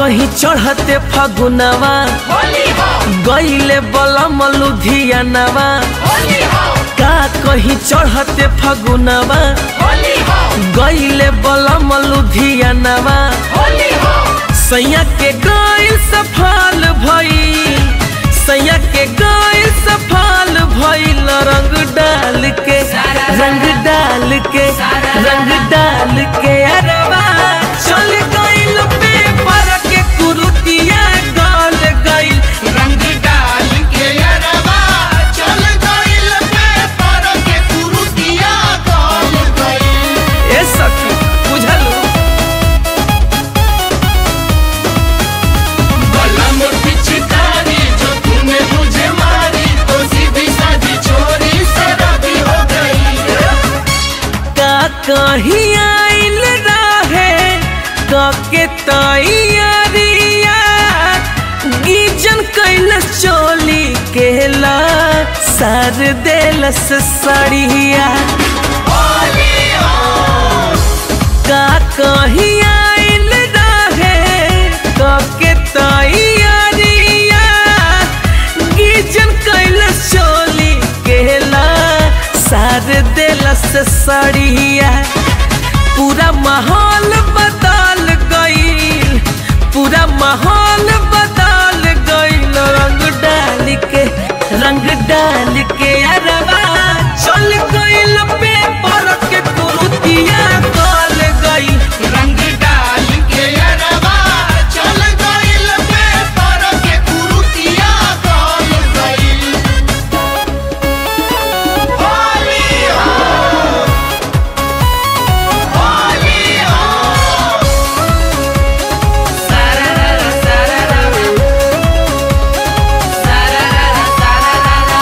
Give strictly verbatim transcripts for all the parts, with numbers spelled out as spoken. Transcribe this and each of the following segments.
कहीं चढ़ते फगुनवा गईले बलम लुधियानवा का कहीं चढ़ते फगुनवा गईले बलम लुधियानवा सैया के गईल सफल भई सैया के गईल सफल भइल रंग डाल के रंग डाल के रंग डाल के अरवा चल गईल पेपर के कुरुतिया गल गईल रंग डाल के अरवा चल गईल पेपर के कुरुतिया गल गईल। ए सखी बुझलू बलम पिचकारी जो तूने मुझे मारी तो सीधी साधी छोरी से रबी हो गई। का कहीं आइल रहे काके तैयारिया गीजन कैलस चोली केला सार देलस सड़िया का कहीं आइल रहे काके तैयारिया गीजन कैलस चोली केला सार देलस सड़िया पूरा माहौल बदल गईल पूरा माहौल बदल गईल रंग डाल के रंग डाल के अरवा चल गईल पेपर के कुरुतिया गल गईल रंग डाल के अरवा चल गईल पेपर के कुरुतिया गल गईल। होली हो होली हो सारारा सारारा सारारा सारारा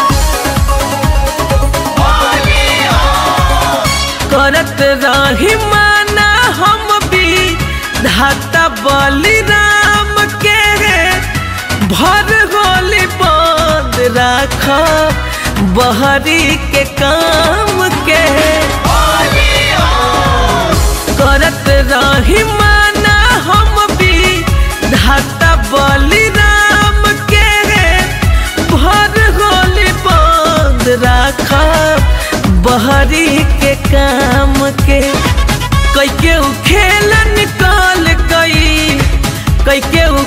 होली हो। करत रही माना हम भी धाता बलिराम के भर होली बंद राख बहरी के काम के करत रही माना हम भी धाता बलिराम के भर होली बंद राख बहरी के काम के कैके उ खेल निकाल गई कैके उ